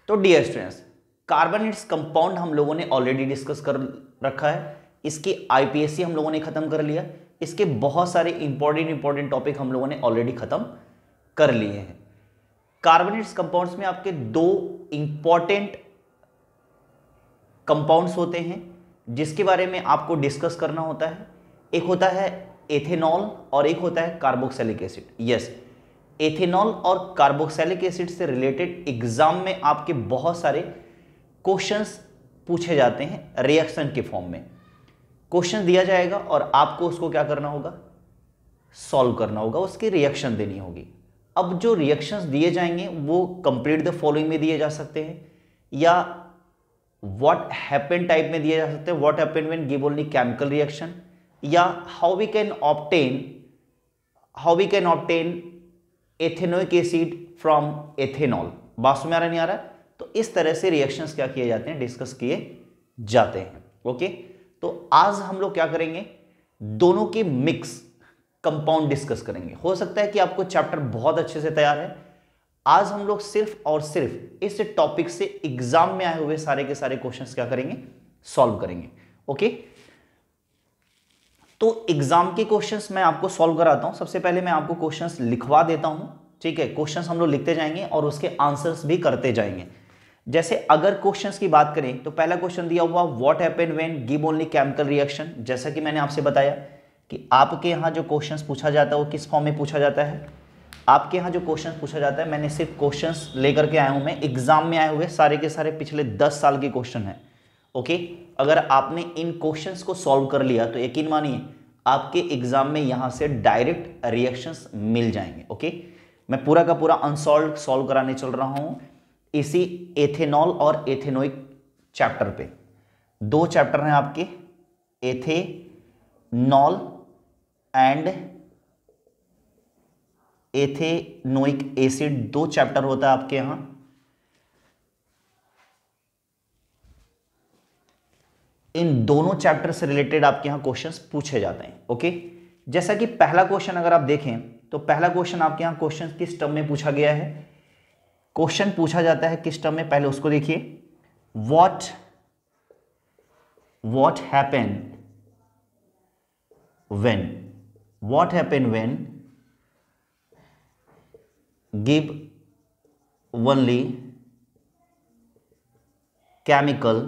तो dear students, carbonates compound हम लोगों ने ऑलरेडी डिस्कस कर रखा है, इसके आईपीएससी हम लोगों ने खत्म कर लिया, इसके बहुत सारे इंपॉर्टेंट टॉपिक हम लोगों ने ऑलरेडी खत्म कर लिए हैं। कार्बोनेट्स कंपाउंड्स में आपके दो इंपॉर्टेंट कंपाउंड्स होते हैं जिसके बारे में आपको डिस्कस करना होता है। एक होता है एथेनॉल और एक होता है कार्बोक्सिलिक एसिड। यस, एथेनॉल और कार्बोक्सिलिक एसिड से रिलेटेड एग्जाम में आपके बहुत सारे क्वेश्चंस पूछे जाते हैं रिएक्शन के फॉर्म में। क्वेश्चन दिया जाएगा और आपको उसको क्या करना होगा, सॉल्व करना होगा, उसकी रिएक्शन देनी होगी। अब जो रिएक्शंस दिए जाएंगे वो कंप्लीट द फॉलोइंग में दिए जा सकते हैं या व्हाट हैपेंड टाइप में दिए जा सकते हैं, what happened when give only chemical reaction, या how we can obtain ethanoic acid from ethanol. बात समझ आ रहा नहीं आ रहा? तो इस तरह से रिएक्शंस क्या किए जाते हैं, डिस्कस किए जाते हैं। ओके, तो आज हम लोग क्या करेंगे, दोनों के मिक्स कंपाउंड डिस्कस करेंगे। हो सकता है कि आपको चैप्टर बहुत अच्छे से तैयार है, आज हम लोग सिर्फ और सिर्फ इस टॉपिक से एग्जाम में आए हुए सारे के सारे क्वेश्चंस क्या करेंगे, सॉल्व करेंगे। ओके, तो एग्जाम के क्वेश्चंस मैं आपको सॉल्व कराता हूं। सबसे पहले मैं आपको क्वेश्चंस लिखवा देता हूं, ठीक है। क्वेश्चंस हम लोग लिखते जाएंगे और उसके आंसर्स भी करते जाएंगे। जैसे अगर क्वेश्चंस की बात करें तो पहला क्वेश्चन दिया हुआ what happened when give only chemical reaction. जैसा कि मैंने आपसे बताया कि आपके यहाँ जो क्वेश्चंस पूछा जाता है वो किस फॉर्म में पूछा जाता है। आपके यहाँ जो क्वेश्चन पूछा जाता है, मैंने सिर्फ क्वेश्चंस लेकर के आया हूं, मैं एग्जाम में आए हुए सारे के सारे पिछले 10 साल के क्वेश्चन हैं। ओके, अगर आपने इन क्वेश्चंस को सॉल्व कर लिया तो यकीन मानिए आपके एग्जाम में यहां से डायरेक्ट रिएक्शंस मिल जाएंगे। ओके, मैं पूरा का पूरा अनसॉल्व सॉल्व कराने चल रहा हूं इसी एथेनॉल और एथेनोइक चैप्टर पे। दो चैप्टर हैं आपके, एथेनॉल एंड एथेनोइक एसिड, दो चैप्टर होता है आपके यहां। इन दोनों चैप्टर से रिलेटेड आपके यहां क्वेश्चंस पूछे जाते हैं। ओके, जैसा कि पहला क्वेश्चन अगर आप देखें तो पहला क्वेश्चन आपके यहां क्वेश्चन किस टर्म में पूछा गया है, क्वेश्चन पूछा जाता है किस टर्म में, पहले उसको देखिए। What happened when give only chemical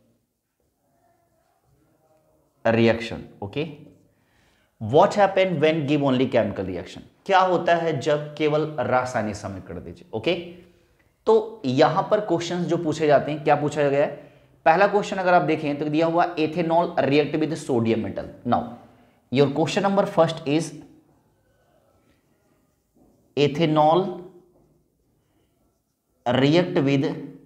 reaction. Okay, what happened when give only chemical reaction, क्या होता है जब केवल रासायनिक समीकरण दीजिए। ओके, तो यहां पर क्वेश्चंस जो पूछे जाते हैं, क्या पूछा गया है, पहला क्वेश्चन अगर आप देखें तो दिया हुआ ethanol react with sodium metal. Now your question number first is ethanol react with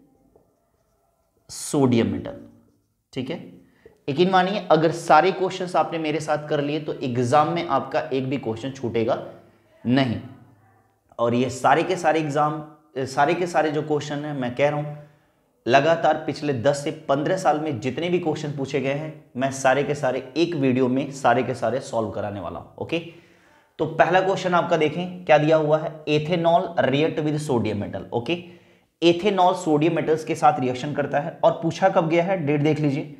sodium metal. ठीक है, यकीन मानिए अगर सारे क्वेश्चंस आपने मेरे साथ कर लिए तो एग्जाम में आपका एक भी क्वेश्चन छूटेगा नहीं। और ये सारे के सारे जो क्वेश्चन हैं, मैं कह रहा हूं लगातार पिछले 10 से 15 साल में जितने भी क्वेश्चन पूछे गए हैं, मैं सारे के सारे एक वीडियो में सारे के सारे सॉल्व कराने वाला हूं। ओके, तो पहला क्वेश्चन आपका देखें क्या दिया हुआ है, ethanol react with sodium metal. Okay, ethanol sodium metals के साथ रिएक्शन करता है और पूछा कब गया है, डेट देख लीजिए,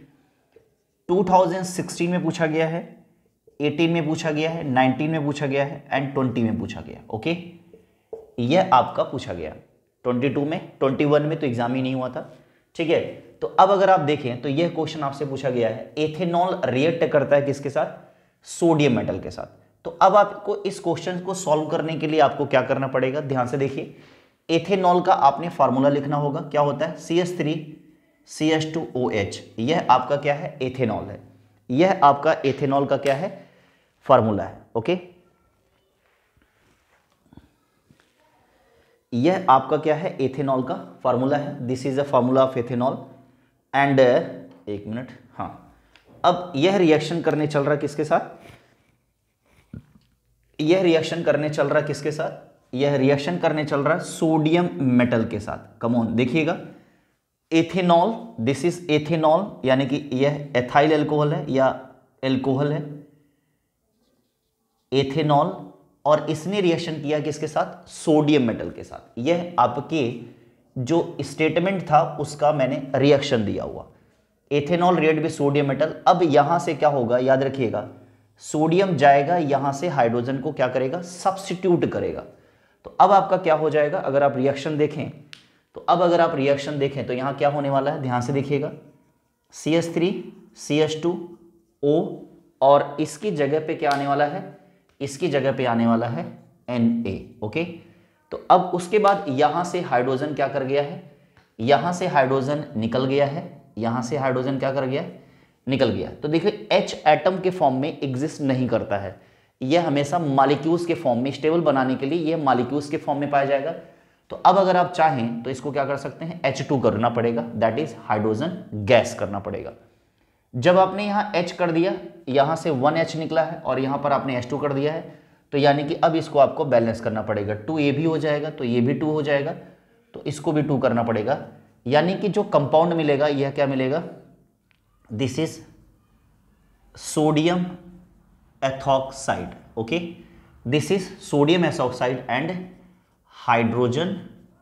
2016 में पूछा गया है, 18 में पूछा गया है, 19 में पूछा गया है एंड 20 में पूछा गया। ओके, यह आपका पूछा गया 22 में, 21 में तो एग्जाम ही नहीं हुआ था। ठीक है, तो अब अगर आप देखें तो यह क्वेश्चन आपसे पूछा गया है, एथेनॉल रिएक्ट करता है किसके साथ, सोडियम मेटल के साथ। तो अब आपको इस क्वेश्चन को सॉल्व करने के लिए आपको क्या करना पड़ेगा, ध्यान से देखिए। एथेनॉल का आपने फार्मूला लिखना होगा, क्या होता है, CH3CH2OH। यह आपका क्या है, एथेनॉल है। यह आपका एथेनॉल का क्या है, फार्मूला है। ओके, यह आपका क्या है, एथेनॉल का फार्मूला है। This is a formula of ethanol and एक मिनट, हाँ, अब यह रिएक्शन करने चल रहा किसके साथ, यह रिएक्शन करने चल रहा किसके साथ, यह रिएक्शन करने चल रहा है सोडियम मेटल के साथ। कम ऑन देखिएगा, एथेनॉल, दिस इज एथेनॉल, यानी कि यह एथाइल एल्कोहल है या एल्कोहल है, एथेनॉल, और इसने रिएक्शन किया किसके साथ, सोडियम मेटल के साथ। यह आपके जो स्टेटमेंट था उसका मैंने रिएक्शन दिया हुआ, ethanol react with sodium metal. अब यहां से क्या होगा, याद रखिएगा, सोडियम जाएगा यहां से हाइड्रोजन को क्या करेगा, सब्स्टिट्यूट करेगा। तो अब आपका क्या हो जाएगा, अगर आप रिएक्शन देखें तो अब अगर आप रिएक्शन देखें तो यहां क्या होने वाला है, ध्यान से देखिएगा, CH3 CH2O और इसकी जगह पे क्या आने वाला है, इसकी जगह पे आने वाला है Na। ओके, तो अब उसके बाद यहां से हाइड्रोजन क्या कर गया है, यहां से हाइड्रोजन निकल गया है, यहां से हाइड्रोजन क्या कर गया, निकल गया। तो देखिए H एटम के फॉर्म में एग्जिस्ट नहीं करता है, यह हमेशा मॉलिक्यूल्स के फॉर्म में, स्टेबल बनाने के लिए यह मॉलिक्यूल्स के फॉर्म में पाया जाएगा। तो अब अगर आप चाहें तो इसको क्या कर सकते हैं, H2 करना पड़ेगा, दैट इज हाइड्रोजन गैस करना पड़ेगा। जब आपने यहाँ H कर दिया, यहां से 1H निकला है और यहां पर आपने H2 कर दिया है, तो यानी कि अब इसको आपको बैलेंस करना पड़ेगा, 2 ये भी हो जाएगा तो ये भी 2 हो जाएगा, तो इसको भी 2 करना पड़ेगा। यानी कि जो कंपाउंड मिलेगा यह क्या मिलेगा, this is sodium ethoxide. Okay, this is sodium ethoxide and hydrogen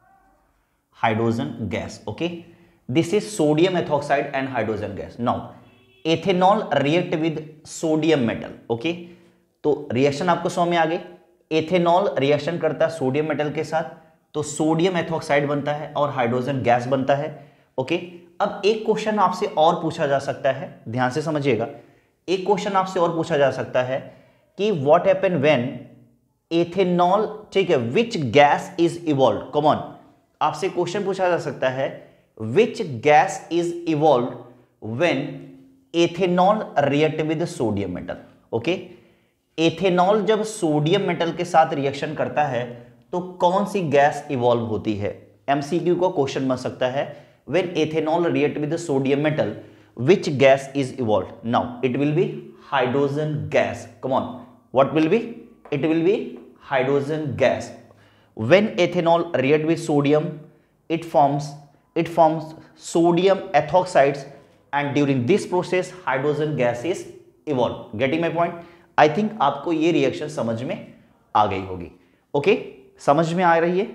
gas. Okay, this is sodium ethoxide and hydrogen gas. Now ethanol react with sodium metal. Okay, तो रिएक्शन आपको समझ में आ गई, एथेनॉल रिएक्शन करता है सोडियम मेटल के साथ, तो सोडियम एथॉक्साइड बनता है और हाइड्रोजन गैस बनता है। ओके, अब एक क्वेश्चन आपसे और पूछा जा सकता है, ध्यान से समझिएगा, एक क्वेश्चन आपसे और पूछा जा सकता है कि व्हाट हैपन व्हेन एथेनॉल, ठीक है, which gas is evolve. Come on, आपसे क्वेश्चन पूछा जा सकता है which gas is evolve when ethanol react with sodium metal. Okay, ethanol जब सोडियम मेटल के साथ रिएक्शन करता है तो कौन सी गैस इवॉल्व होती है, एमसीक्यू को क्वेश्चन बन सकता है, when ethanol react with sodium metal which gas is evolved? Now it will be hydrogen gas. Come on, what will be, it will be hydrogen gas. When ethanol react with sodium, it forms sodium ethoxides, and during this process hydrogen gas is evolved. Getting my point? I think आपको ये reaction समझ में आ गई होगी। Okay, समझ में आ रही है?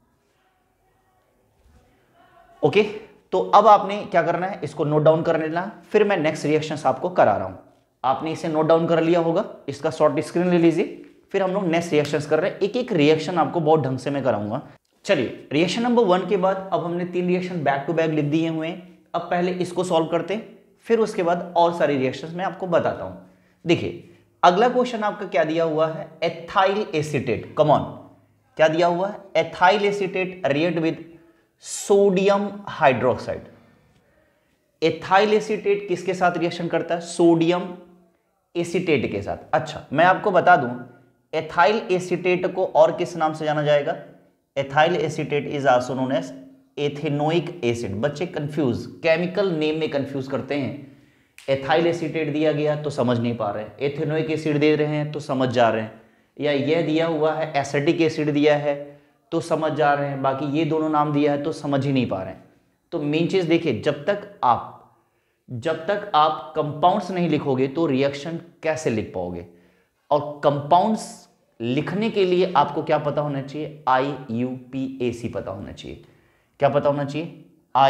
ओके, तो अब आपने क्या करना है, इसको नोट डाउन कर लेना, फिर मैं नेक्स्ट रिएक्शंस आपको करा रहा हूं। आपने इसे नोट डाउन कर लिया होगा, इसका शॉर्ट स्क्रीन ले लीजिए, फिर हम लोग नेक्स्ट रिएक्शंस कर रहे हैं। एक एक रिएक्शन आपको बहुत ढंग से मैं कराऊंगा। चलिए, रिएक्शन नंबर 1 के बाद अब हमने 3 रिएक्शन बैक टू बैक लिख दिए हुए हैं। अब पहले इसको सॉल्व करते हैं, फिर उसके बाद और सारी रिएक्शंस मैं आपको बताता हूं। देखिए, अगला क्वेश्चन आपका क्या दिया हुआ है, एथाइल एसीटेट। कम ऑन, क्या दिया हुआ है, ethyl acetate react with sodium hydroxide. Ethyl acetate किसके साथ रिएक्शन करता है, सोडियम एसीटेट के साथ। अच्छा, मैं आपको बता दूं, एथाइल एसीटेट को और किस नाम से जाना जाएगा, ethyl acetate is also known as ethanoic acid. बच्चे कंफ्यूज, केमिकल नेम में कंफ्यूज करते हैं। एथाइल एसीटेट दिया गया तो समझ नहीं पा रहे हैं, एथेनोइक एसिड दे रहे हैं तो समझ जा रहे हैं, या यह दिया हुआ है एसिटिक एसिड दिया है तो समझ जा रहे हैं, बाकी ये दोनों नाम दिया है तो समझ ही नहीं पा रहे हैं। तो मेन चीज देखिए, जब तक आप कंपाउंड्स नहीं लिखोगे तो रिएक्शन कैसे लिख पाओगे, और कंपाउंड्स लिखने के लिए आपको क्या पता होना चाहिए, IUPAC पता होना चाहिए। क्या पता होना चाहिए,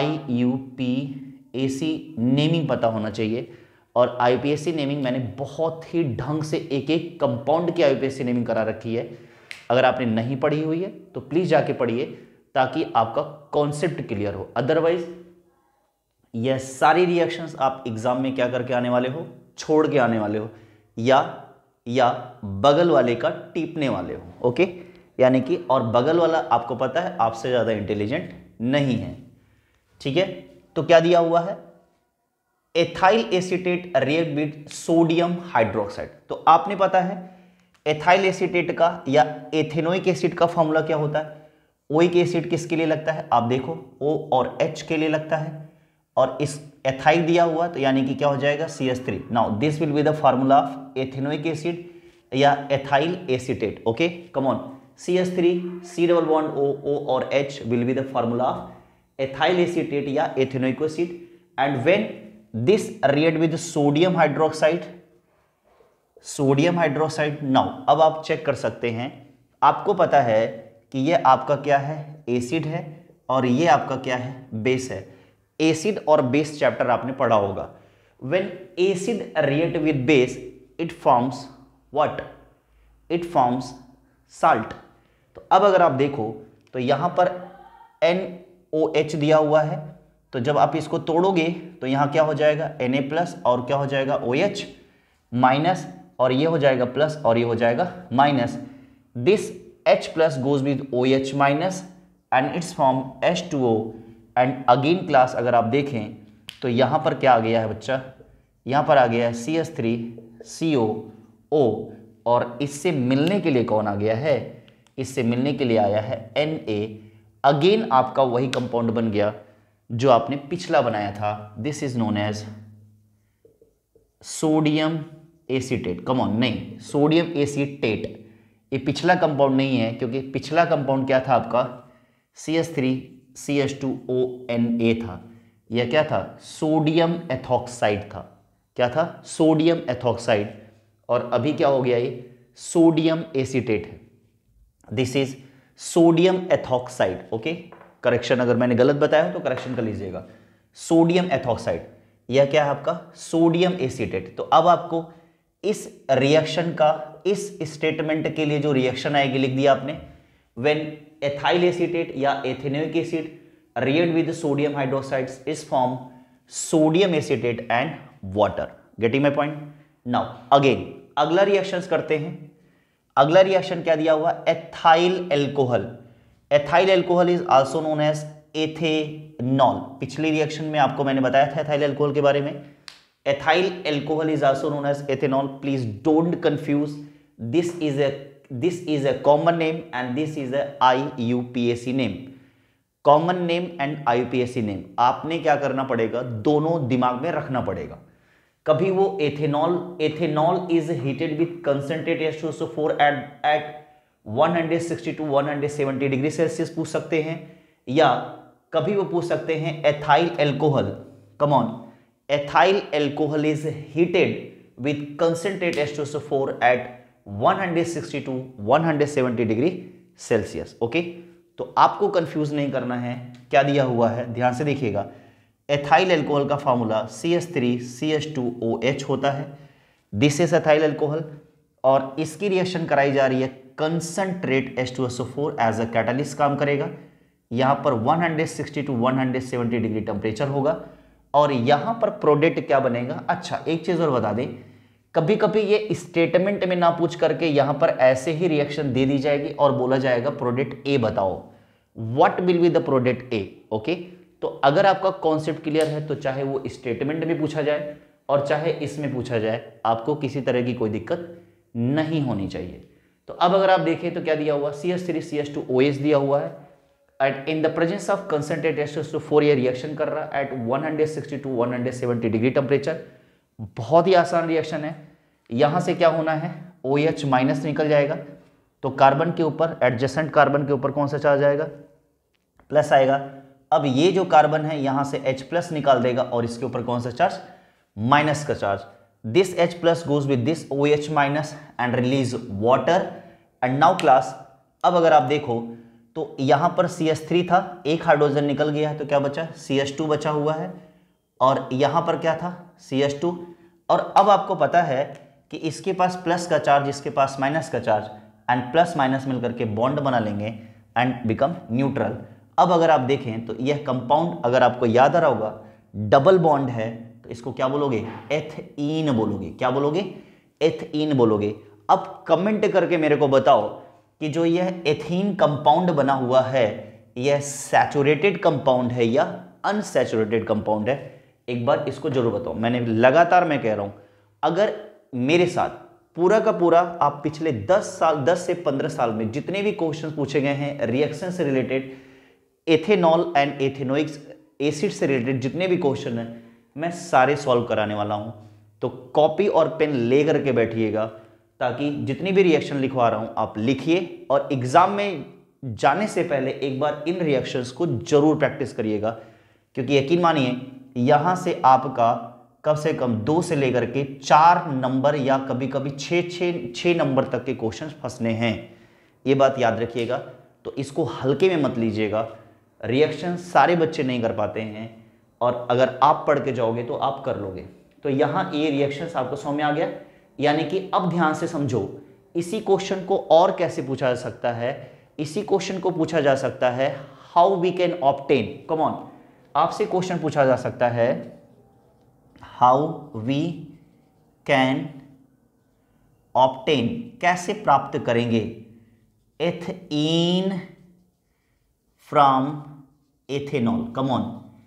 IUPAC नेमिंग पता होना चाहिए। और IUPAC नेमिंग मैंने बहुत ही ढंग से एक एक कंपाउंड की IUPAC नेमिंग करा रखी है। अगर आपने नहीं पढ़ी हुई है तो प्लीज जाके पढ़िए, ताकि आपका कॉन्सेप्ट क्लियर हो। अदरवाइज यह सारी रिएक्शंस आप एग्जाम में क्या करके आने वाले हो, छोड़ के आने वाले हो, या बगल वाले का टीपने वाले हो। ओके, यानी कि, और बगल वाला आपको पता है आपसे ज्यादा इंटेलिजेंट नहीं है। ठीक है, तो क्या दिया हुआ है, ethyl acetate react with sodium hydroxide. तो आपने पता है एथाइल एसीटेट का या एथेनोइक एसिड का फॉर्मूला क्या होता है, ओइक एसिड किसके लिए लगता है, आप देखो O और H के लिए लगता है, और इस एथाइल दिया हुआ तो यानी कि क्या हो जाएगा, CH3। Now this will be the formula of ethanoic acid या ethyl acetate. Okay, come on, CH3 C double bond O और H will be the formula of ethyl acetate या ethanoic acid. And when this react with sodium hydroxide, now अब आप check कर सकते हैं, आपको पता है कि यह आपका क्या है, एसिड है, और ये आपका क्या है, बेस है। एसिड और बेस चैप्टर आपने पढ़ा होगा। When acid react with base it forms what, it forms salt. तो अब अगर आप देखो तो यहां पर NOH दिया हुआ है, तो जब आप इसको तोड़ोगे तो यहां क्या हो जाएगा, Na प्लस और क्या हो जाएगा OH माइनस, और ये हो जाएगा प्लस और ये हो जाएगा minus. This H plus goes with OH minus and it's form H2O। And again class अगर आप देखें तो यहां पर क्या आ गया है बच्चा, यहां पर आ गया है CH3COO, और इससे मिलने के लिए कौन आ गया है, इससे मिलने के लिए आया है Na। अगेन आपका वही कंपाउंड बन गया जो आपने पिछला बनाया था। This is known as sodium acetate. Come on, नहीं, सोडियम एसीटेट ये पिछला कंपाउंड नहीं है, क्योंकि पिछला कंपाउंड क्या था आपका, CH3CH2ONA था। यह क्या था, सोडियम एथॉक्साइड था। क्या था, सोडियम एथॉक्साइड। और अभी क्या हो गया, ये सोडियम एसीटेट है। This is sodium ethoxide. Okay, correction अगर मैंने गलत बताया हो तो करेक्शन कर लीजिएगा। सोडियम एथॉक्साइड, यह क्या है आपका, सोडियम एसीटेट। तो अब आपको इस रिएक्शन का, इस स्टेटमेंट के लिए जो रिएक्शन आएगी लिख दिया आपने। व्हेन एथाइल एसीटेट या ethanoic acid react with sodium hydroxides is form sodium acetate and water. Getting my point. Now again अगला रिएक्शंस करते हैं। अगला रिएक्शन क्या दिया हुआ, ethyl alcohol. Ethyl alcohol is also known as ethanol. पिछली reaction में आपको मैंने बताया था एथाइल एल्कोहल के बारे में। Ethyl alcohol is also known as ethanol. Please don't confuse, this is a common name and this is a IUPAC name, common name and IUPAC name. आपने क्या करना पड़ेगा, दोनों दिमाग में रखना पड़ेगा। कभी वो ethanol is heated with concentrate H2SO4 at 160 to 170 degree Celsius पूछ सकते हैं, या कभी वो पूछ सकते हैं ethyl alcohol. Come on, ethyl alcohol is heated with concentrate H2SO4 at 160 to 170 degree Celsius. Okay, तो आपको कंफ्यूज नहीं करना है, क्या दिया हुआ है ध्यान से देखिएगा। एथाइल एल्कोहल का फॉर्मूला CH3CH2OH होता है। दिस इज एथाइल एल्कोहल, और इसकी रिएक्शन कराई जा रही है concentrate H2SO4 as a catalyst काम करेगा। यहां पर 160 to 170 डिग्री टेम्परेचर होगा, और यहां पर प्रोडक्ट क्या बनेगा। अच्छा, एक चीज और बता दें, कभी कभी ये स्टेटमेंट में ना पूछ करके यहां पर ऐसे ही रिएक्शन दे दी जाएगी और बोला जाएगा प्रोडक्ट ए बताओ, what will be the product A. Okay, तो अगर आपका कॉन्सेप्ट क्लियर है तो चाहे वो स्टेटमेंट में पूछा जाए और चाहे इसमें पूछा जाए, आपको किसी तरह की कोई दिक्कत नहीं होनी चाहिए। तो अब अगर आप देखें तो क्या दिया हुआ, CH3CH2OH दिया हुआ है। At in the presence of concentrate H2SO4 ये रिएक्शन कर रहा है एट 160 to 170 डिग्री टेम्परेचर। बहुत ही आसान रिएक्शन है। यहां से क्या होना है, OH माइनस निकल जाएगा, तो कार्बन के ऊपर, एडजेसेंट कार्बन के ऊपर कौन सा चार्ज आएगा, प्लस आएगा। अब ये जो कार्बन है यहां से H प्लस निकाल देगा और इसके ऊपर कौन सा चार्ज, माइनस का charge. This H plus goes with this OH minus and release water. And now class, अब अगर आप देखो तो यहां पर CH3 था, एक हाइड्रोजन निकल गया है, तो क्या बचा, CH2 बचा हुआ है, और यहां पर क्या था, CH2। और अब आपको पता है कि इसके पास प्लस का चार्ज, इसके पास माइनस का चार्ज, एंड प्लस माइनस मिलकर के बॉन्ड बना लेंगे एंड बिकम न्यूट्रल। अब अगर आप देखें तो यह कंपाउंड, अगर आपको याद आ रहा होगा, डबल बॉन्ड है, तो इसको क्या बोलोगे, एथीन बोलोगे। क्या बोलोगे, एथीन बोलोगे। अब कमेंट करके मेरे को बताओ कि जो यह एथीन कंपाउंड बना हुआ है, यह सैचुरेटेड कंपाउंड है या अनसैचुरेटेड कंपाउंड है। एक बार इसको जरूर बताओ। मैंने लगातार मैं कह रहा हूं, अगर मेरे साथ पूरा का पूरा आप पिछले 10 से 15 साल में जितने भी क्वेश्चन पूछे गए हैं रिएक्शन से related, ethanol and ethanoic acid से रिलेटेड जितने भी क्वेश्चन हैं, मैं सारे सॉल्व कराने वाला हूं। तो कॉपी और पेन ले करके बैठिएगा, ताकि जितनी भी रिएक्शन लिखवा रहा हूं आप लिखिए, और एग्जाम में जाने से पहले एक बार इन रिएक्शंस को जरूर प्रैक्टिस करिएगा, क्योंकि यकीन मानिए यहां से आपका कम से कम 2 से लेकर के 4 नंबर या कभी कभी 6 नंबर तक के क्वेश्चन फंसने हैं। ये बात याद रखिएगा। तो इसको हल्के में मत लीजिएगा, रिएक्शन सारे बच्चे नहीं कर पाते हैं, और अगर आप पढ़ के जाओगे तो आप कर लोगे। तो यहाँ ये रिएक्शंस आपको समझ में आ गया। यानी कि अब ध्यान से समझो, इसी क्वेश्चन को और कैसे पूछा जा सकता है। इसी क्वेश्चन को पूछा जा सकता है how we can obtain, come on, आपसे क्वेश्चन पूछा जा सकता है हाउ वी कैन ऑब्टेन, कैसे प्राप्त करेंगे ethene from ethanol, come on,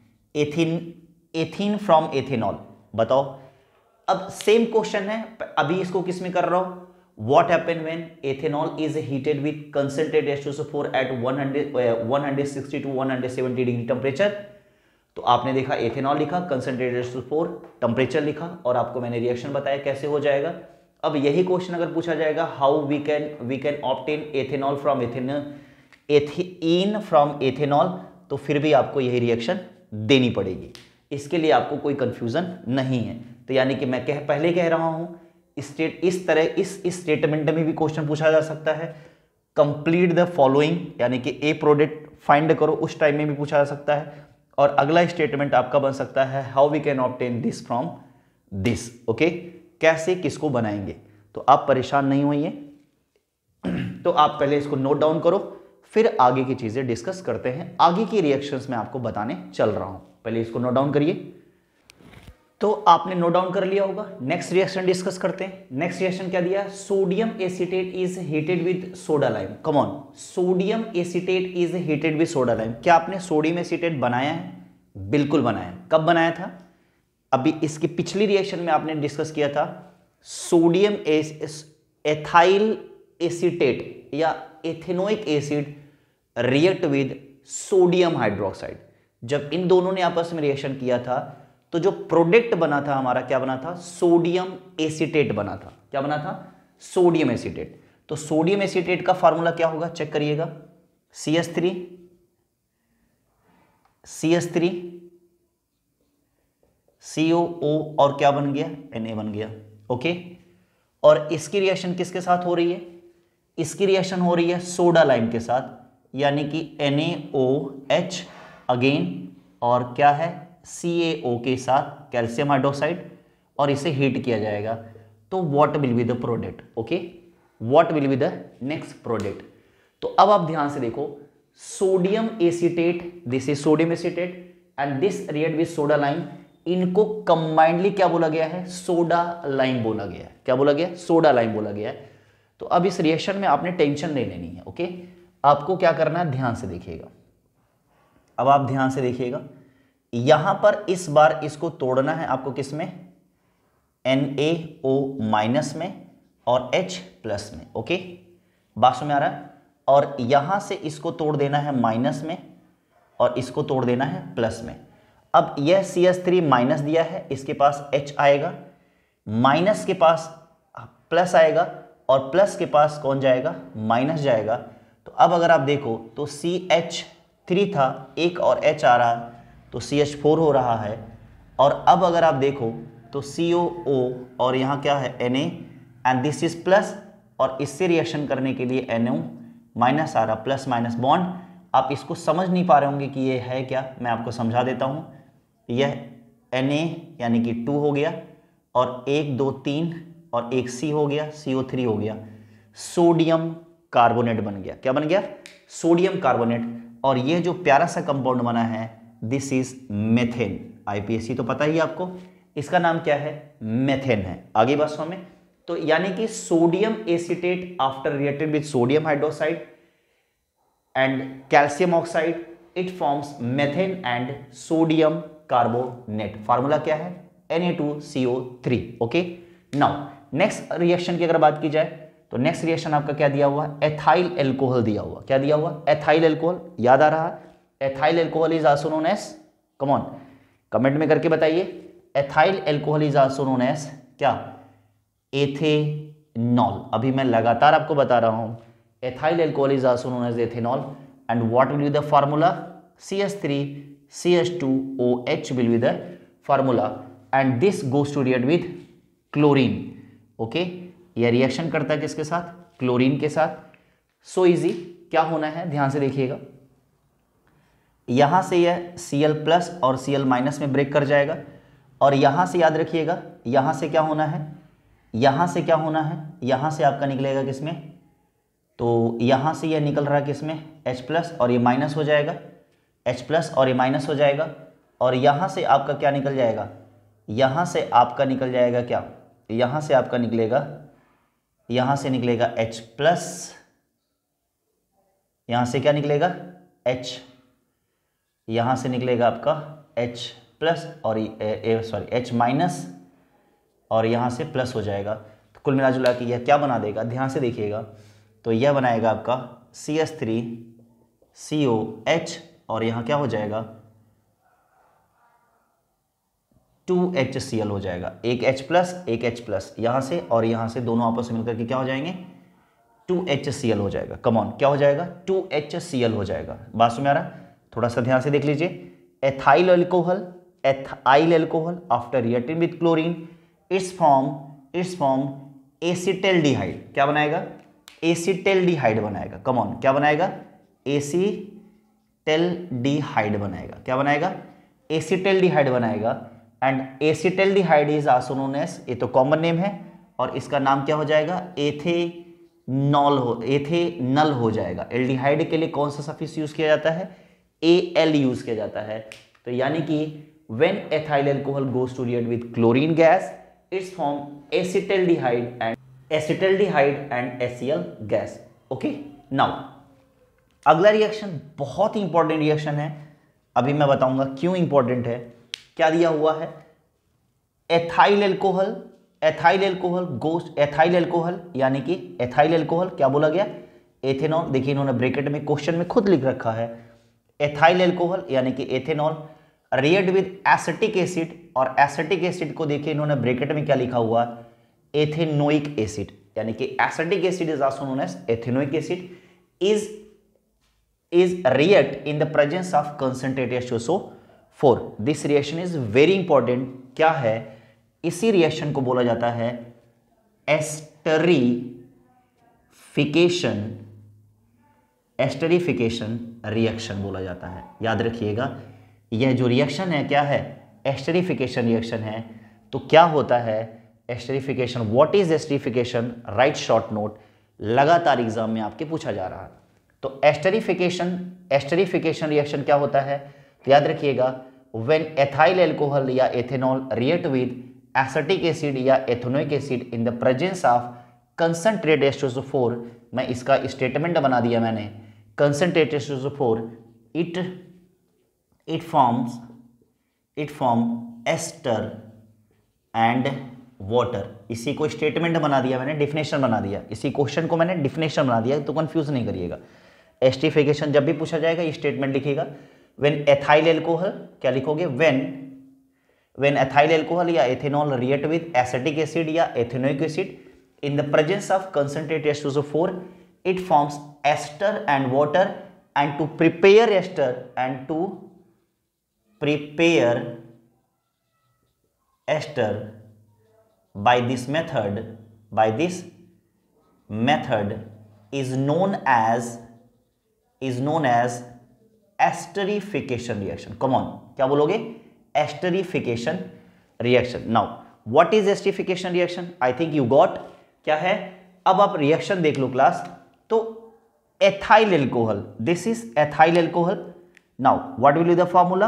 ethene from ethanol, बताओ। अब सेम क्वेश्चन है, अभी इसको किस में कर रहा हूं, what happen when ethanol is heated with concentrated H2SO4 at 160 to 170 degree temperature. तो आपने देखा एथेनॉल लिखा, कंसंट्रेटेड H2SO4 टेम्परेचर लिखा, और आपको मैंने रिएक्शन बताया कैसे हो जाएगा। अब यही क्वेश्चन अगर पूछा जाएगा how we can obtain ethanol from ethene from ethanol, तो फिर भी आपको यही रिएक्शन देनी पड़ेगी। इसके लिए आपको कोई कंफ्यूजन नहीं है। तो यानी कि मैं पहले कह रहा हूं, इस तरह इस स्टेटमेंट में भी क्वेश्चन पूछा जा सकता है। कंप्लीट द फॉलोइंग, यानी कि ए प्रोडक्ट फाइंड करो, उस टाइम में भी पूछा जा सकता है। और अगला स्टेटमेंट आपका बन सकता है how we can obtain this from this, okay, कैसे किसको बनाएंगे। तो आप परेशान नहीं होइए, तो आप पहले इसको नोट डाउन करो, फिर आगे की चीजें डिस्कस करते हैं। आगे की रिएक्शंस मैं आपको बताने चल रहा हूं, पहले इसको नोट डाउन करिए। तो आपने नोट डाउन कर लिया होगा। नेक्स्ट रिएक्शन डिस्कस करते हैं। नेक्स्ट रिएक्शन क्या दिया, sodium acetate is heated with soda lime, come on, sodium acetate is heated with soda lime. क्या आपने सोडियम एसीटेट बनाया है? बिल्कुल बनाया। कब बनाया था? अभी इसकी पिछली रिएक्शन में आपने डिस्कस किया था, सोडियम एथाइल एसीटेट या ethanoic acid react with sodium hydroxide. जब इन दोनों ने आपस में रिएक्शन किया था तो जो प्रोडक्ट बना था हमारा, क्या बना था, सोडियम एसीटेट बना था। क्या बना था? Sodium acetate. तो सोडियम एसीटेट का फॉर्मूला क्या होगा, चेक करिएगा, CH3 COO और क्या बन गया, Na बन गया, ओके। और इसकी रिएक्शन किसके साथ हो रही है? इसकी रिएक्शन हो रही है सोडा लाइम के साथ, यानी कि NaOH अगेन, और क्या है, CaO के साथ कैल्शियम हाइड्रोक्साइड, और इसे हीट किया जाएगा। तो what will be the product, okay, what will be the next product. तो अब आप ध्यान से देखो, sodium acetate, this is sodium acetate and this react with soda lime, इनको कंबाइंडली क्या बोला गया है, सोडा लाइम बोला गया है। क्या बोला गया? सोडा लाइम बोला गया है। तो अब इस रिएक्शन में आपने टेंशन नहीं लेनी है, ओके। आपको क्या करना है, ध्यान से देखिएगा। अब आप ध्यान से देखिएगा, यहां पर इस बार इसको तोड़ना है आपको, किस में, NaO माइनस में और H प्लस में, ओके, बात समझ में आ रहा है। और यहां से इसको तोड़ देना है माइनस में और इसको तोड़ देना है प्लस में। अब यह CH3 माइनस दिया है, इसके पास H आएगा, माइनस के पास प्लस आएगा और प्लस के पास कौन जाएगा, माइनस जाएगा। तो अब अगर आप देखो तो CH3 था, एक और H आ रहा है तो CH4 हो रहा है। और अब अगर आप देखो तो COO और यहाँ क्या है, Na and this is plus, और इससे रिएक्शन करने के लिए NO माइनस आ रहा, प्लस माइनस बॉन्ड। आप इसको समझ नहीं पा रहे होंगे कि ये है क्या, मैं आपको समझा देता हूँ। यह Na यानी कि 2 हो गया, और 1 2 3 और एक C हो गया, CO3 हो गया, सोडियम कार्बोनेट बन गया। क्या बन गया? Sodium carbonate. और ये जो प्यारा सा कंपाउंड बना है, दिस इज मेथेन। IPAC तो पता ही आपको, इसका नाम क्या है, मेथेन है। आगे बात समझ में। तो यानी कि sodium acetate after reacted with sodium hydroxide and calcium oxide, it forms methane and sodium carbonate. Formula क्या है, Na2CO3, okay. Now next reaction की अगर बात की जाए तो नेक्स्ट रिएक्शन आपका क्या दिया हुआ, एथाइल एल्कोहल दिया हुआ। क्या दिया हुआ, एथाइल एल्कोहल, याद आ रहा है। Ethyl alcohol is also known as, come on, comment में करके बताइए, ethyl alcohol is also known as क्या, एथेनॉल। अभी मैं लगातार आपको बता रहा हूं, ethyl alcohol is also known as ethanol and what will be the formula, CH3 CH2OH will be the formula and this goes to react with chlorine, okay. यह reaction करता है किसके साथ, क्लोरीन के साथ। So easy. क्या होना है, ध्यान से देखिएगा, यहाँ से यह Cl प्लस और Cl माइनस में ब्रेक कर जाएगा, और यहाँ से याद रखिएगा, यहाँ से क्या होना है, यहाँ से क्या होना है, यहाँ से आपका निकलेगा किसमें, तो यहाँ से यह निकल रहा है किसमें, H प्लस, और ये माइनस हो जाएगा, H प्लस और ये माइनस हो जाएगा, और यहाँ से आपका क्या निकल जाएगा, यहाँ से आपका निकल जाएगा क्या, यहाँ से आपका निकलेगा, यहाँ से निकलेगा H प्लस, यहाँ से क्या निकलेगा H, यहाँ से निकलेगा आपका H प्लस और H माइनस, और यहाँ से प्लस हो जाएगा। तो कुल मिला जुला के यह क्या बना देगा, ध्यान से देखिएगा, तो यह बनाएगा आपका CH3COH, और यहाँ क्या हो जाएगा 2HCl हो जाएगा, एक H प्लस एक H प्लस यहाँ से, और यहाँ से दोनों आपस में मिलकर के क्या हो जाएंगे 2HCl हो जाएगा। कम ऑन, क्या हो जाएगा 2HCl हो जाएगा। बात समझ आ रहा है, थोड़ा सा ध्यान से देख लीजिए। Ethyl alcohol after reacting with chlorine it's form acetaldehyde, क्या बनाएगा एसिटल्डिहाइड बनाएगा। कम ऑन, क्या बनाएगा एसिटल्डिहाइड बनाएगा, क्या बनाएगा एसिटल्डिहाइड बनाएगा। And acetaldehyde is also known as, ये तो कॉमन नेम है, और इसका नाम क्या हो जाएगा एथेनॉल हो जाएगा। एल्डिहाइड के लिए कौन सा सफिक्स यूज किया जाता है, Al यूज किया जाता है। तो यानी कि when ethyl alcohol goes to react with chlorine gas it's form acetaldehyde and HCl gas. Okay, now अगला रिएक्शन बहुत ही इंपॉर्टेंट रिएक्शन है, अभी मैं बताऊंगा क्यों इंपॉर्टेंट है। क्या दिया हुआ है, एथाइल अल्कोहल यानी कि एथाइल अल्कोहल क्या बोला गया एथेनॉल। देखिए इन्होंने ब्रैकेट में क्वेश्चन में खुद लिख रखा है, एथाइल अल्कोहल यानी कि ethanol react with acetic acid, और एसिटिक एसिड को देखिए इन्होंने ब्रैकेट में क्या लिखा हुआ एथेनोइक एसिड, यानी कि acetic acid is also known as ethanoic acid is react in the presence of concentrated H2SO4। This reaction is very important. क्या है, इसी रिएक्शन को बोला जाता है एस्टरीफिकेशन रिएक्शन बोला जाता है। याद रखिएगा, यह जो रिएक्शन है क्या है एस्टरीफिकेशन रिएक्शन है। तो क्या होता है esterification, what is esterification, write short note, लगातार एग्जाम में आपके पूछा जा रहा है। तो एस्टरीफिकेशन रिएक्शन क्या होता है, तो याद रखिएगा व्हेन एथाइल अल्कोहल या ethanol react with acetic acid या ethanoic acid in the presence of concentrated H2SO4, मैं इसका स्टेटमेंट बना दिया मैंने, concentrated H2SO4 it form ester and water. इसी को स्टेटमेंट बना दिया मैंने, डिफिनेशन बना दिया, इसी क्वेश्चन को मैंने डिफिनेशन बना दिया, तो कंफ्यूज नहीं करिएगा। एस्टरीफिकेशन जब भी पूछा जाएगा ये स्टेटमेंट लिखिएगा। व्हेन एथाइल अल्कोहल, क्या लिखोगे व्हेन एथाइल अल्कोहल या ethanol react with acetic acid या ethanoic acid in the presence of concentrated H2SO4 it forms ester and water, and to prepare ester by this method is known as esterification reaction। come on, क्या बोलोगे esterification reaction। now what is esterification reaction, I think you got। क्या है, अब आप reaction देख लो class. तो ethyl alcohol, this is ethyl alcohol। now what will be the formula,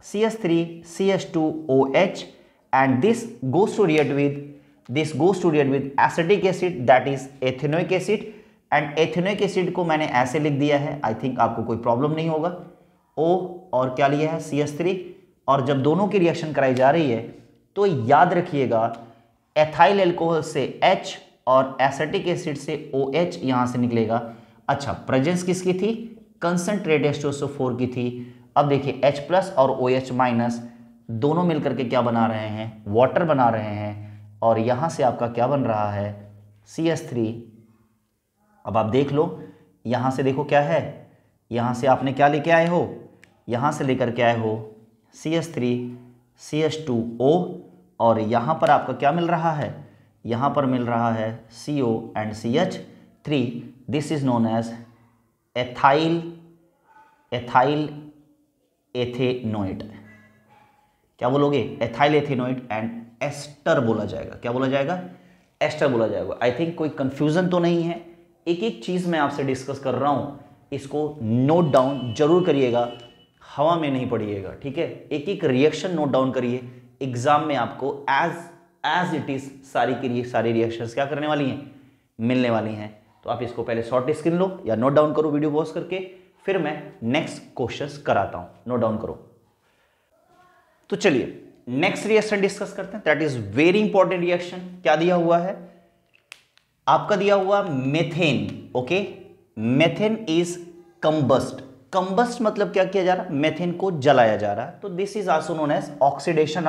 CH3CH2OH, and this goes to react with acetic acid, that is ethanoic acid। And ethanoic acid को मैंने ऐसे लिख दिया है, आई थिंक आपको कोई problem नहीं होगा। O और क्या लिया है CH3, और जब दोनों की रिएक्शन कराई जा रही है तो याद रखिएगा एथाइल अल्कोहल से H और एसिटिक एसिड से OH यहां से निकलेगा। अच्छा, प्रेजेंस किसकी थी, कंसंट्रेटेड H2SO4 की थी। अब देखिए H प्लस और OH माइनस दोनों मिलकर के क्या बना रहे हैं, वाटर बना रहे हैं, और यहां से आपका क्या बन रहा है CH3। अब आप देख लो, यहां से देखो क्या है, यहां से आपने क्या लेके आए हो, यहां से लेकर के आए हो CH3 CH2O, और यहां पर आपका क्या मिल रहा है, यहां पर मिल रहा है CO and CH3। This is known as ethyl ethanoate, क्या बोलोगे, एथाइल एथेनोएट एंड एस्टर बोला जाएगा। क्या बोला जाएगा, एस्टर बोला जाएगा। आई थिंक कोई कंफ्यूजन तो नहीं है। एक एक चीज मैं आपसे डिस्कस कर रहा हूं, इसको नोट डाउन जरूर करिएगा, हवा में नहीं पड़िएगा, ठीक है। एक एक रिएक्शन नोट डाउन करिए, एग्जाम में आपको एज इट इज सारी रिएक्शंस क्या करने वाली हैं, मिलने वाली हैं। तो आप इसको पहले शॉर्ट स्क्रीन लो या नोट डाउन करो वीडियो पॉज करके, फिर मैं नेक्स्ट क्वेश्चंस कराता हूं, नोट डाउन करो। तो चलिए नेक्स्ट रिएक्शन डिस्कस करते हैं, that is very important reaction. क्या दिया हुआ है आपका, दिया हुआ methane, okay. Methane is combust, combust मतलब क्या किया जा रहा है, मेथेन को जलाया जा रहा है। तो this is also known as oxidation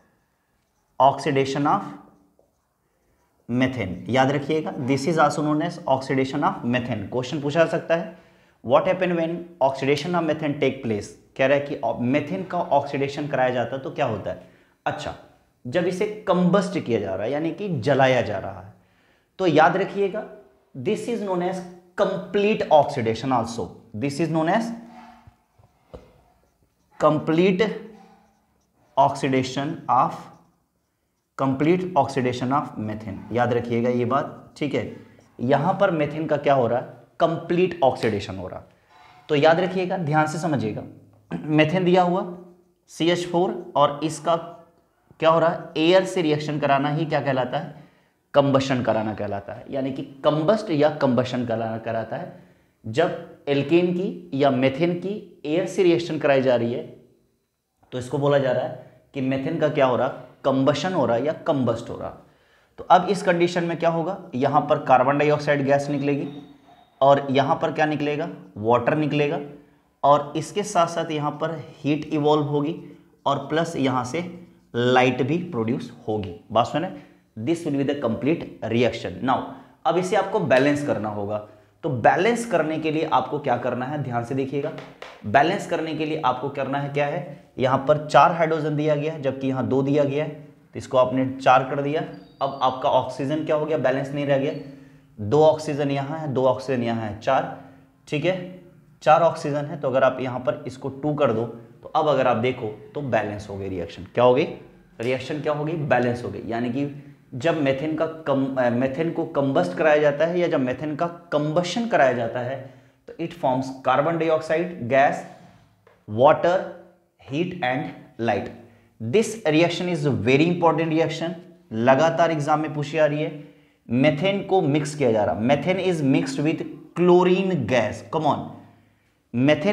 of methane, याद रखिएगा, this is also known as oxidation of methane. Question पूछा जा सकता है, what happen when oxidation of methane take place. कह रहा है कि मेथेन का ऑक्सीडेशन कराया जाता है तो क्या होता है। अच्छा, जब इसे कंबस्ट किया जा रहा है यानी कि जलाया जा रहा है, तो याद रखिएगा this is known as complete oxidation also, this is known as complete oxidation of methane. याद रखिएगा ये बात, ठीक है। यहां पर मेथेन का क्या हो रहा है, कंप्लीट ऑक्सीडेशन हो रहा। तो याद रखिएगा, ध्यान से समझिएगा, मेथेन दिया हुआ CH4 और इसका क्या हो रहा है, एयर से रिएक्शन कराना ही क्या कहलाता है, कंबशन कराना कहलाता है। यानी कि कंबस्ट या कंबशन कराना कहलाता है। जब एल्केन की या मेथेन की एयर से रिएक्शन कराई जा रही है तो इसको बोला जा रहा है कि मेथेन का क्या हो रहा, कंबशन हो रहा है या कंबस्ट हो रहा। तो अब इस कंडीशन में क्या होगा, यहां पर कार्बन डाइऑक्साइड गैस निकलेगी और यहां पर क्या निकलेगा, वाटर निकलेगा, और इसके साथ साथ यहां पर हीट इवॉल्व होगी और प्लस यहां से लाइट भी प्रोड्यूस होगी। बात सुने, this will be the complete reaction. Now अब इसे आपको बैलेंस करना होगा। तो बैलेंस करने के लिए आपको क्या करना है, ध्यान से देखिएगा। बैलेंस करने के लिए आपको करना है क्या है, यहां पर 4 हाइड्रोजन दिया गया है जबकि यहां 2 दिया गया है, तो इसको आपने 4 कर दिया। अब आपका ऑक्सीजन क्या हो गया, बैलेंस नहीं रह गया। 2 ऑक्सीजन यहां है, 2 ऑक्सीजन यहां है, 4, ठीक है, 4 ऑक्सीजन है। तो अगर आप यहां पर इसको 2 कर दो तो अब अगर आप देखो तो बैलेंस हो गई रिएक्शन। क्या हो गई, रिएक्शन क्या हो गई, बैलेंस हो गई। यानी कि जब मेथेन को कंबस्ट कराया जाता है या जब मेथेन का कंबशन कराया जाता है तो it forms carbon dioxide gas, water, heat and light. This reaction is very important reaction, लगातार एग्जाम में पूछी जा रही है। मेथेन को मिक्स किया जा रहा, methane is mixed with chlorine gas, come on, methane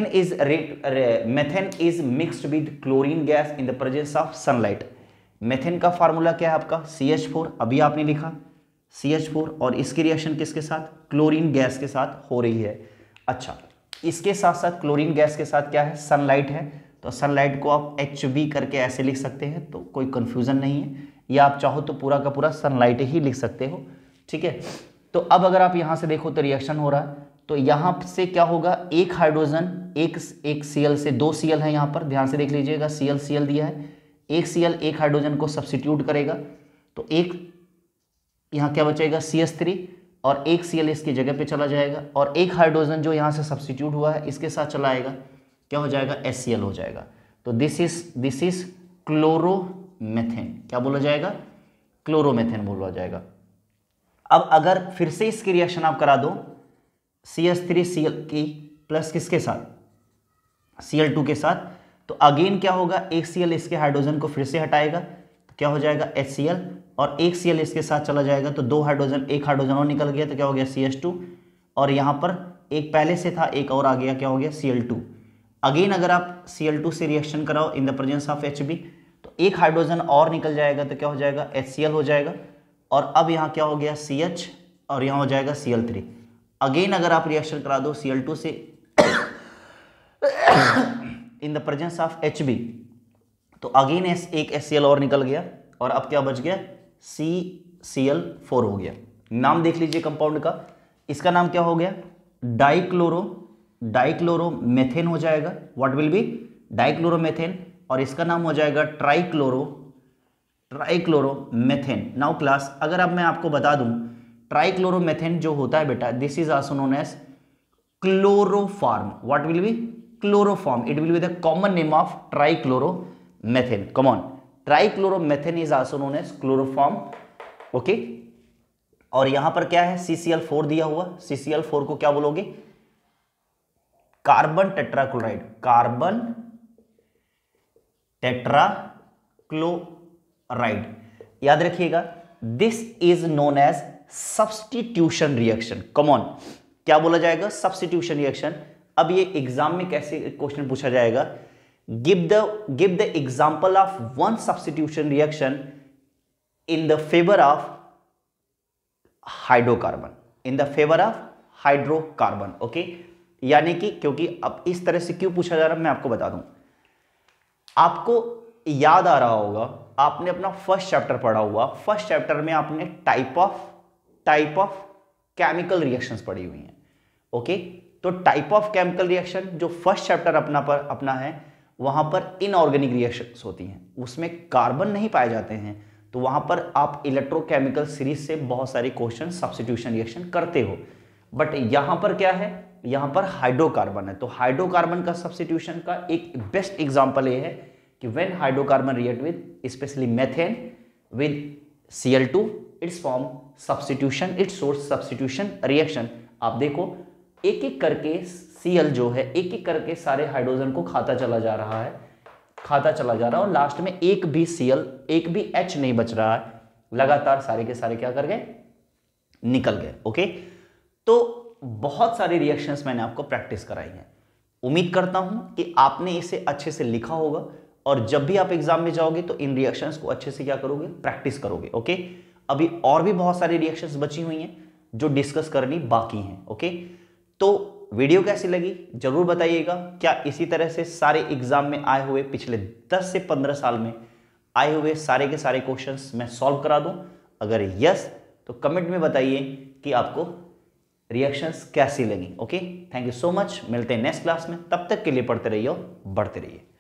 is mixed with chlorine gas in the presence of sunlight. Methane का फार्मूला क्या है आपका, CH4, अभी आपने लिखा CH4, और इसकी रिएक्शन किसके साथ, क्लोरीन गैस के साथ हो रही है। अच्छा, इसके साथ साथ क्लोरीन गैस के साथ क्या है, सनलाइट है। तो सनलाइट को आप HB करके ऐसे लिख सकते हैं, तो कोई कंफ्यूजन नहीं है, या आप चाहो तो पूरा का पूरा सनलाइट ही लिख सकते हो, ठीक है। तो अब अगर आप यहां से देखो तो रिएक्शन हो रहा है, तो यहां से क्या होगा, एक हाइड्रोजन एक Cl से 2 Cl है यहां पर, ध्यान से देख लीजिएगा, Cl दिया है, एक Cl एक हाइड्रोजन को सब्स्टिट्यूट करेगा तो एक यहां क्या बचेगा, CH3, और एक Cl इसकी जगह पे चला जाएगा, और एक हाइड्रोजन जो यहां से सब्स्टिट्यूट हुआ है इसके साथ चला आएगा, क्या हो जाएगा, HCl हो जाएगा। तो दिस इज क्लोरोमेथेन, क्या बोला जाएगा, क्लोरोमेथेन बोला जाएगा। अब अगर फिर से इसकी रिएक्शन आप करा दो CH3Cl की प्लस किसके साथ, Cl2 के साथ, तो अगेन क्या होगा, एक Cl इसके हाइड्रोजन को फिर से हटाएगा तो क्या हो जाएगा HCl, और एक Cl इसके साथ चला जाएगा तो 2 हाइड्रोजन, एक हाइड्रोजन और निकल गया तो क्या हो गया CH2, और यहां पर एक पहले से था एक और आ गया, क्या हो गया Cl2। अगेन अगर आप Cl2 से रिएक्शन कराओ in the presence of Hb तो एक हाइड्रोजन और निकल जाएगा तो क्या हो जाएगा HCl हो जाएगा, और अब यहाँ क्या हो गया CH, और यहाँ हो जाएगा Cl3। अगेन अगर आप रिएक्शन करा दो Cl2 से in the presence of Hb तो अगेन एक HCl और निकल गया, और अब क्या बच गया, CCl4 हो गया। नाम देख लीजिए कंपाउंड का, इसका नाम क्या हो गया, डाइक्लोरोमेथेन हो जाएगा। व्हाट विल बी, डाइक्लोरोमेथेन, और इसका नाम हो जाएगा ट्राइक्लोरोमेथेन। नाउ क्लास, अगर अब मैं आपको बता दूं ट्राइक्लोरोमेथेन जो होता है बेटा, this is also known as chloroform. What will be, chloroform. It will be the common name of trichloromethane. Come on, trichloromethane is also known as chloroform. Okay. और यहां पर क्या है, CCl4 दिया हुआ, CCl4 को क्या बोलोगे, कार्बन टेट्राक्लोराइड, कार्बन टेट्राक्लोराइड, याद रखिएगा. This is known as substitution reaction. Come on, क्या बोला जाएगा, सब्स्टिट्यूशन रिएक्शन. अब ये एग्जाम में कैसे क्वेश्चन पूछा जाएगा, give the example of one substitution reaction in the favour of hydrocarbon, in the favour of hydrocarbon. Okay, यानी कि क्योंकि अब इस तरह से क्यों पूछा जा रहा है मैं आपको बता दूं. आपको याद आ रहा होगा, आपने अपना फर्स्ट चैप्टर पढ़ा हुआ, फर्स्ट चैप्टर में आपने टाइप ऑफ केमिकल रिएक्शंस पढ़ी हुई हैं. ओके, तो टाइप ऑफ केमिकल रिएक्शन जो फर्स्ट चैप्टर अपना है, वहां पर इनऑर्गेनिक रिएक्शंस होती हैं, उसमें कार्बन नहीं पाए जाते हैं, तो वहां पर आप इलेक्ट्रोकेमिकल सीरीज से बहुत सारे क्वेश्चन सब्स्टिट्यूशन रिएक्शन करते हो. बट यहां पर क्या है, यहां पर हाइड्रोकार्बन है, तो हाइड्रोकार्बन का सब्स्टिट्यूशन का एक बेस्ट एग्जांपल ये है कि when hydrocarbon react with specially methane with Cl2, it's form substitution, it's source substitution reaction. आप देखो एक एक करके Cl जो है एक एक करके सारे हाइड्रोजन को खाता चला जा रहा है और लास्ट में एक भी Cl, एक भी H नहीं बच रहा है, लगातार सारे के सारे क्या कर गए, निकल गए. ओके, तो बहुत सारी रिएक्शंस मैंने आपको प्रैक्टिस कराई हैं. उम्मीद करता हूं कि आपने इसे अच्छे से लिखा होगा और जब भी आप एग्जाम में जाओगे तो इन रिएक्शंस को अच्छे से क्या करोगे, प्रैक्टिस करोगे. ओके, अभी और भी बहुत सारी रिएक्शंस बची हुई हैं जो डिस्कस करनी बाकी हैं. ओके, तो वीडियो कैसी लगी जरूर बताइएगा. क्या इसी तरह से सारे एग्जाम में आए हुए पिछले 10 से 15 साल में आए हुए सारे के सारे क्वेश्चंस मैं सॉल्व करा दूं? अगर यस तो कमेंट में बताइए कि आपको रिएक्शंस कैसी लगी. Okay, thank you so much. मिलते हैं नेक्स्ट क्लास में, तब तक के लिए पढ़ते रहिए और बढ़ते रहिए.